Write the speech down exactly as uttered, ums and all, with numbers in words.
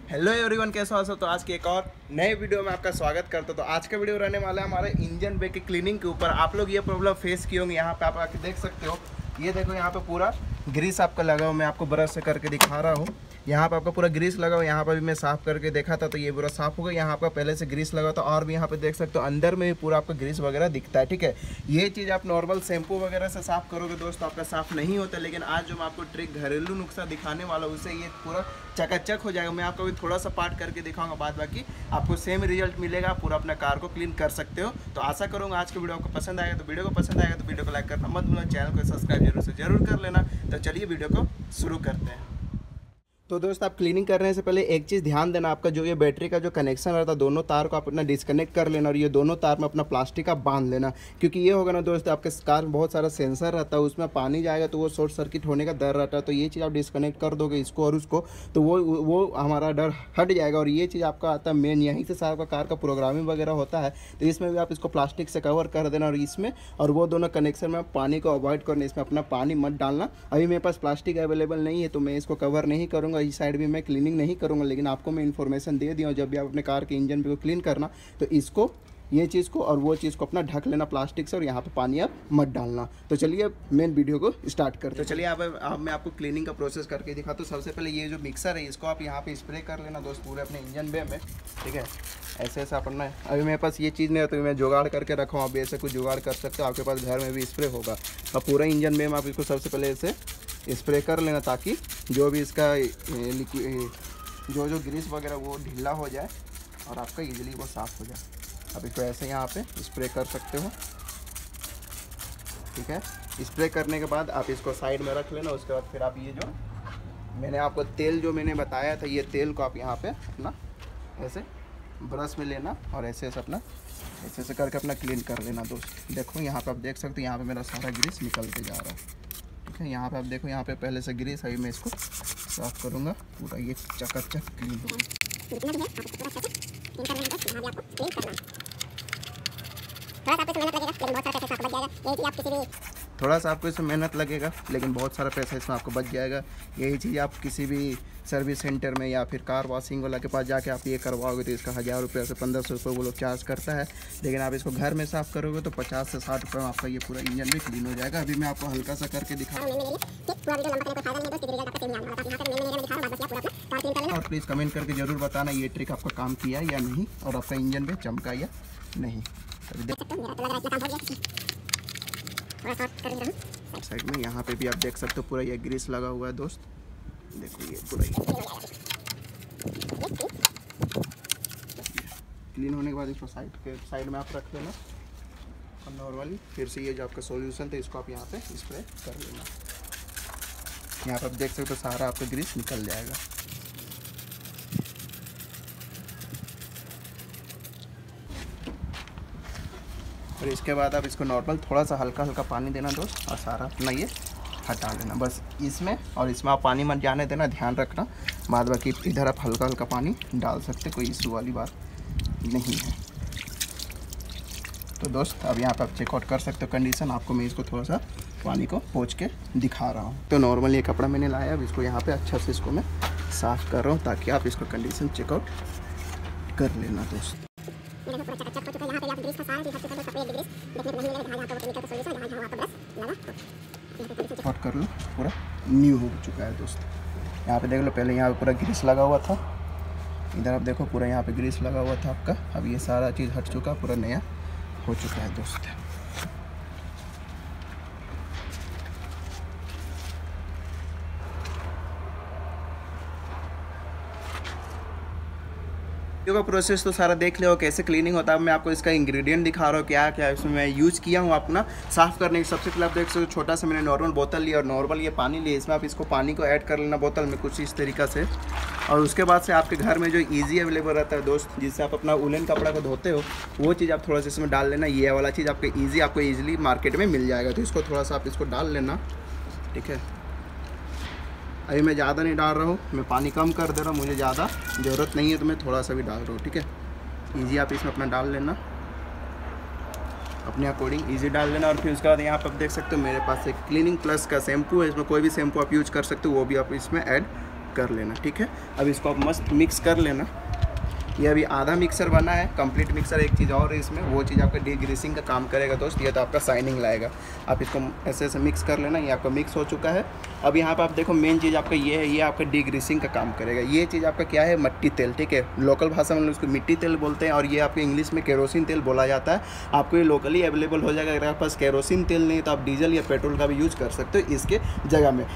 Hello everyone, कैसे हो सब। तो आज की एक और नए वीडियो में आपका स्वागत करता हूं। तो आज का वीडियो रहने वाला है हमारे इंजन बे की क्लीनिंग के ऊपर। आप लोग ये प्रॉब्लम फेस किए होंगे। यहाँ पे आप आके देख सकते हो, ये देखो यहाँ पे पूरा ग्रीस आपका लगा हुआ। मैं आपको ब्रश से करके दिखा रहा हूँ। यहाँ पे आपका पूरा ग्रीस लगा हुआ। यहाँ पर भी मैं साफ़ करके देखा था तो ये पूरा साफ़ हो गया। यहाँ आपका पहले से ग्रीस लगा था और भी यहाँ पे देख सकते हो अंदर में भी पूरा आपका ग्रीस वगैरह दिखता है। ठीक है, ये चीज़ आप नॉर्मल शैम्पू वगैरह से साफ़ करोगे दोस्त आपका साफ़ नहीं होता। लेकिन आज जो मैं आपको ट्रिक घरेलू नुस्खा दिखाने वाला हूँ उससे ये पूरा चकाचक हो जाएगा। मैं आपको भी थोड़ा सा पार्ट करके दिखाऊंगा, बाद बाकी आपको सेम रिजल्ट मिलेगा। पूरा अपना कार को क्लीन कर सकते हो। तो आशा करूँगा आज की वीडियो आपको पसंद आएगा। तो वीडियो को पसंद आएगा तो वीडियो को लाइक करना मत भूलना, चैनल को सब्सक्राइब जरूर से जरूर कर लेना। तो चलिए वीडियो को शुरू करते हैं। तो दोस्त आप क्लीनिंग करने से पहले एक चीज़ ध्यान देना, आपका जो ये बैटरी का जो कनेक्शन रहता है दोनों तार को आप अपना डिस्कनेक्ट कर लेना और ये दोनों तार में अपना प्लास्टिक का बांध लेना। क्योंकि ये होगा ना दोस्त, आपके कार में बहुत सारा सेंसर रहता है, उसमें पानी जाएगा तो वो शॉर्ट सर्किट होने का डर रहता है। तो ये चीज़ आप डिस्कनेक्ट कर दोगे इसको और उसको, तो वो वो हमारा डर हट जाएगा। और ये चीज़ आपका आता है मेन, यहीं से सारा का कार का प्रोग्रामिंग वगैरह होता है। तो इसमें भी आप इसको प्लास्टिक से कवर कर देना और इसमें और वो दोनों कनेक्शन में पानी को अवॉइड करना, इसमें अपना पानी मत डालना। अभी मेरे पास प्लास्टिक अवेलेबल नहीं है तो मैं इसको कवर नहीं करूँगा। इस साइड भी मैं क्लीनिंग नहीं करूंगा, लेकिन आपको मैं इन्फॉर्मेशन दे दिया हूं। जब भी आप अपने कार के इंजन को क्लीन करना तो इसको, ये चीज़ को और वो चीज़ को अपना ढक लेना प्लास्टिक से और यहाँ पे पानी आप मत डालना। तो चलिए मेन वीडियो को स्टार्ट करते हैं। तो चलिए अब अब मैं आपको क्लीनिंग का प्रोसेस करके दिखाता हूँ। सबसे पहले ये जो मिक्सर है इसको आप यहाँ पे स्प्रे कर लेना दोस्त पूरे अपने इंजन बे में। ठीक है, ऐसे ऐसा अपना है। अभी मेरे पास ये चीज़ नहीं है तो मैं जुगाड़ करके रखा हूँ। आप ऐसे कुछ जुगाड़ कर सकते हो, आपके पास घर में भी स्प्रे होगा। और पूरा इंजन बे में आप इसको सबसे पहले ऐसे स्प्रे कर लेना ताकि जो भी इसका लिक्विड, जो जो ग्रीस वगैरह वो ढीला हो जाए और आपका इजीली वो साफ़ हो जाए। अब इसको ऐसे यहाँ पे स्प्रे कर सकते हो। ठीक है, स्प्रे करने के बाद आप इसको साइड में रख लेना। उसके बाद फिर आप ये जो मैंने आपको तेल जो मैंने बताया था, ये तेल को आप यहाँ पे अपना ऐसे ब्रश में लेना और ऐसे ऐसे अपना ऐसे ऐसे करके अपना क्लीन कर लेना दोस्त। देखो यहाँ पे आप देख सकते हो, यहाँ पे मेरा सारा ग्रीस निकलते जा रहा है। ठीक है, यहाँ पे आप देखो, यहाँ पे पहले से ग्रीस है। मैं इसको साफ़ करूँगा पूरा, ये चकाचक क्लीन होगा। थोड़ा सा आपको इसमें मेहनत लगेगा लेकिन बहुत सारा पैसा इसमें आपको बच जाएगा। यही चीज़ आप किसी भी सर्विस सेंटर में या फिर कार वॉशिंग वाला के पास जाके आप ये करवाओगे तो इसका हज़ार रुपये से पंद्रह सौ रुपये वो लोग चार्ज करता है। लेकिन आप इसको घर में साफ़ करोगे तो पचास से साठ रुपये में आपका ये पूरा इंजन भी क्लीन हो जाएगा। अभी मैं आपको हल्का सा करके दिखा रहा हूँ और प्लीज़ कमेंट करके ज़रूर बताना ये ट्रिक आपका काम किया या नहीं और आपका इंजन भी चमका या नहीं। साइड में यहाँ पे भी आप देख सकते हो पूरा ये ग्रीस लगा हुआ है दोस्त। देखो ये पूरा क्लीन होने के बाद इसको साइड के साइड में आप रख लेना और नॉर्मली फिर से ये जो आपका सॉल्यूशन था इसको आप यहाँ पे स्प्रे कर लेना। यहाँ पे आप देख सकते हो सारा आपका ग्रीस निकल जाएगा। और इसके बाद आप इसको नॉर्मल थोड़ा सा हल्का हल्का पानी देना दोस्त और सारा अपना ये हटा लेना बस इसमें। और इसमें आप पानी मत जाने देना, ध्यान रखना। बाद बाकी इधर आप हल्का हल्का पानी डाल सकते, कोई इशू वाली बात नहीं है। तो दोस्त अब यहाँ पे आप चेकआउट कर सकते हो कंडीशन। आपको मैं इसको थोड़ा सा पानी को पोंछ के दिखा रहा हूँ। तो नॉर्मल ये कपड़ा मैंने लाया, अब इसको यहाँ पर अच्छा से इसको मैं साफ़ कर रहा हूँ ताकि आप इसको कंडीशन चेकआउट कर लेना दोस्त। कट कर लो, पूरा न्यू हो चुका है दोस्त। यहाँ पे देख लो, पहले यहाँ पे पूरा ग्रीस लगा हुआ था। इधर आप देखो पूरा यहाँ पे ग्रीस लगा हुआ था आपका। अब ये सारा चीज़ हट चुका, पूरा नया हो चुका है दोस्त। वीडियो का प्रोसेस तो सारा देख लो कैसे क्लीनिंग होता है। मैं आपको इसका इंग्रेडिएंट दिखा रहा हूँ क्या क्या इसमें मैं यूज़ किया हूँ अपना साफ़ करने की। सबसे पहले आप देख सकते हो छोटा सा मैंने नॉर्मल बोतल लिया और नॉर्मल ये पानी लिया। इसमें आप इसको पानी को ऐड कर लेना बोतल में कुछ इस तरीक़ा से। और उसके बाद से आपके घर में जो ईजी अवेलेबल रहता है दोस्त, जिससे आप अपना उलन कपड़ा को धोते हो, वो चीज़ आप थोड़ा सा इसमें डाल लेना। ये वाला चीज़ आपको ईजी आपको ईजिली मार्केट में मिल जाएगा। तो इसको थोड़ा सा आप इसको डाल लेना। ठीक है, अभी मैं ज़्यादा नहीं डाल रहा हूँ, मैं पानी कम कर दे रहा हूँ। मुझे ज़्यादा ज़रूरत नहीं है तो मैं थोड़ा सा भी डाल रहा हूँ। ठीक है, ईजी आप इसमें अपना डाल लेना अपने अकॉर्डिंग, ईजी डाल लेना। और फिर उसके बाद यहाँ पर आप देख सकते हो मेरे पास एक क्लीनिंग प्लस का शैम्पू है। इसमें कोई भी शैम्पू आप यूज कर सकते हो, वो भी आप इसमें ऐड कर लेना, ठीक है। अब इसको आप मस्त मिक्स कर लेना। ये अभी आधा मिक्सर बना है, कंप्लीट मिक्सर एक चीज़ और है इसमें, वो चीज़ आपका डी ग्रीसिंग का काम करेगा दोस्त। ये तो आपका शाइनिंग लाएगा। आप इसको ऐसे ऐसे मिक्स कर लेना। ये आपका मिक्स हो चुका है। अब यहाँ पे आप देखो मेन चीज़ आपका ये है, ये आपका डी ग्रीसिंग का काम करेगा। ये चीज़ आपका क्या है, मट्टी तेल, ठीक है। लोकल भाषा में उसको मिट्टी तेल बोलते हैं और ये आपके इंग्लिश में केरोसिन तेल बोला जाता है। आपको ये लोकली अवेलेबल हो जाएगा। अगर आपके पास केरोसिन तेल नहीं तो आप डीजल या पेट्रोल का भी यूज़ कर सकते हो इसके जगह में।